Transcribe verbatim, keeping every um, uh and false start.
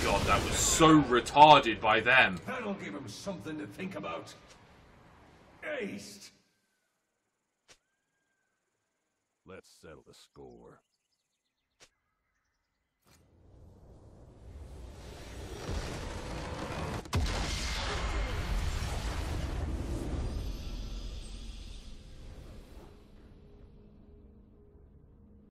god, that was so retarded by them. That'll give him something to think about. Ace! Let's settle the score.